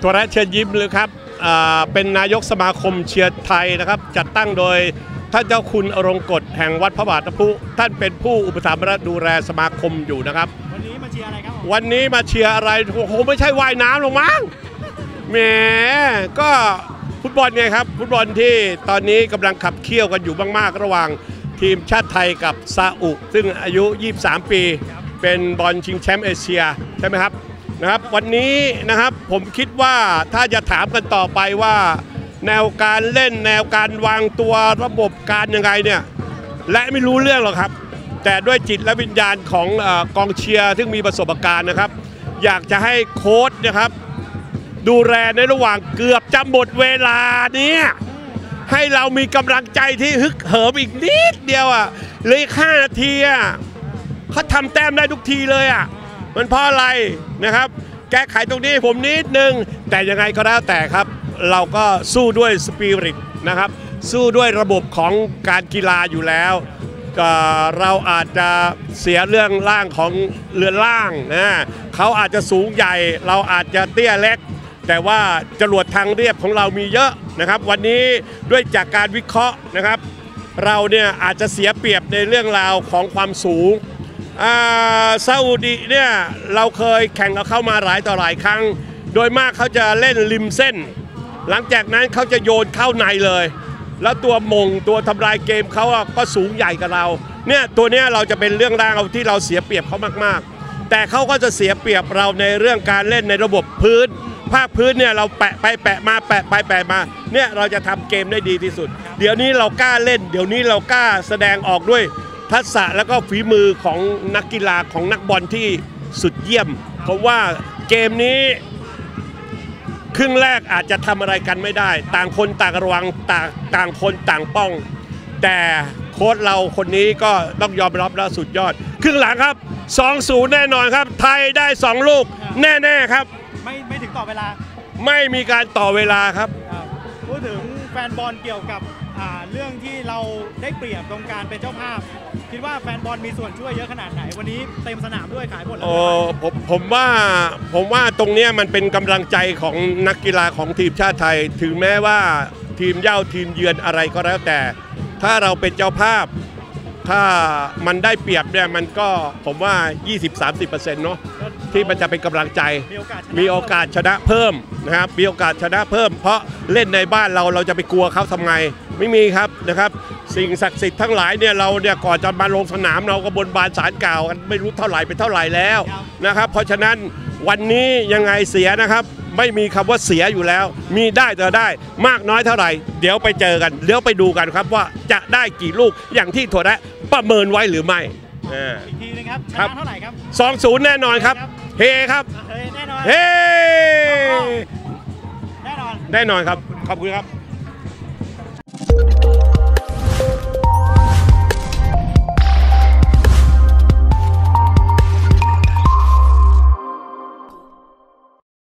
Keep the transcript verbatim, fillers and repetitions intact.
ตัวแรกเชิญยิ้มเลยครับเป็นนายกสมาคมเชียร์ไทยนะครับจัดตั้งโดยท่านเจ้าคุณอรงกฎแห่งวัดพระบาทน้ำพุท่านเป็นผู้อุปถัมภ์และดูแลสมาคมอยู่นะครับวันนี้มาเชียร์อะไรครับวันนี้มาเชียร์อะไรโอ้โหไม่ใช่ว่ายน้ำหรอกมั้งแหมก็ฟุตบอลไงครับฟุตบอลที่ตอนนี้กำลังขับเคี่ยวกันอยู่มากๆระหว่างทีมชาติไทยกับซาอุซึ่งอายุยี่สิบสามปีเป็นบอลชิงแชมป์เอเชียใช่ไหมครับนะครับวันนี้นะครับผมคิดว่าถ้าจะถามกันต่อไปว่าแนวการเล่นแนวการวางตัวระบบการยังไงเนี่ยและไม่รู้เรื่องหรอกครับแต่ด้วยจิตและวิญญาณของกองเชียร์ซึ่งมีประสบการณ์นะครับอยากจะให้โค้ชนะครับดูแลในระหว่างเกือบจะหมดเวลานี้ให้เรามีกำลังใจที่ฮึกเหิมอีกนิดเดียวอ่ะเลยห้านาทีอ่ะเขาทำแต้มได้ทุกทีเลยอ่ะมันเพราะอะไรนะครับแก้ไขตรงนี้ผมนิดนึงแต่ยังไงก็แล้วแต่ครับเราก็สู้ด้วยสปิริตนะครับสู้ด้วยระบบของการกีฬาอยู่แล้วเราอาจจะเสียเรื่องร่างของเรือนร่างนะเขาอาจจะสูงใหญ่เราอาจจะเตี้ยเล็กแต่ว่าจรวดทางเรียบของเรามีเยอะนะครับวันนี้ด้วยจากการวิเคราะห์นะครับเราเนี่ยอาจจะเสียเปรียบในเรื่องราวของความสูงซาอุดิเนี่ยเราเคยแข่งกับเข้ามาหลายต่อหลายครั้งโดยมากเขาจะเล่นริมเส้นหลังจากนั้นเขาจะโยนเข้าในเลยแล้วตัวมงตัวทำลายเกมเขาก็สูงใหญ่กับเราเนี่ยตัวเนี้ยเราจะเป็นเรื่องราวที่เราเสียเปรียบเขามากๆแต่เขาก็จะเสียเปรียบเราในเรื่องการเล่นในระบบพื้นภาคพื้นเนี่ยเราแปะไปแปะมาแปะไปแปะมาเนี่ยเราจะทำเกมได้ดีที่สุดเดี๋ยวนี้เรากล้าเล่นเดี๋ยวนี้เรากล้าแสดงออกด้วยทักษะแล้วก็ฝีมือของนักกีฬาของนักบอลที่สุดเยี่ยมเพราะว่าเกมนี้ครึ่งแรกอาจจะทำอะไรกันไม่ได้ต่างคนต่างระวังต่างต่างคนต่างป้องแต่โค้ชเราคนนี้ก็ต้องยอมรับแล้วสุดยอดครึ่งหลังครับ สองศูนย์ แน่นอนครับไทยได้สองลูกแน่ๆครับไม่ไม่ถึงต่อเวลาไม่มีการต่อเวลาครับพูดถึงแฟนบอลเกี่ยวกับเรื่องที่เราได้เปรียบตรงการเป็นเจ้าภาพคิดว่าแฟนบอลมีส่วนช่วยเยอะขนาดไหนวันนี้เต็มสนามด้วยขายหมดแล้วโอ้ผมผมว่าผมว่าตรงนี้มันเป็นกำลังใจของนักกีฬาของทีมชาติไทยถึงแม้ว่าทีมเย่าทีมเยือนอะไรก็แล้วแต่ถ้าเราเป็นเจ้าภาพถ้ามันได้เปรียบเนี่ยมันก็ผมว่า ยี่สิบถึงสามสิบเปอร์เซ็นต์ เนาะที่มันจะเป็นกำลังใจมีโอกาสชนะเพิ่มนะครับมีโอกาสชนะเพิ่มเพราะเล่นในบ้านเราเราจะไปกลัวเขาทำไงไม่มีครับนะครับสิ่งศักดิ์สิทธิ์ทั้งหลายเนี่ยเราเนี่ยก่อนจะมาลงสนามเราก็บนบานศาลกล่าวกันไม่รู้เท่าไหร่เป็นเท่าไหร่แล้วนะครับเพราะฉะนั้นวันนี้ยังไงเสียนะครับไม่มีคำว่าเสียอยู่แล้วมีได้แต่ได้มากน้อยเท่าไหร่เดี๋ยวไปเจอกันเดี๋ยวไปดูกันครับว่าจะได้กี่ลูกอย่างที่ถั่วแระประเมินไว้หรือไม่อีกทีนึงครับชนะเท่าไหร่ครับสองศูนย์ แน่นอนครับเฮครับแน่นอนเฮแน่นอนแน่นอนครับขอบคุณครับ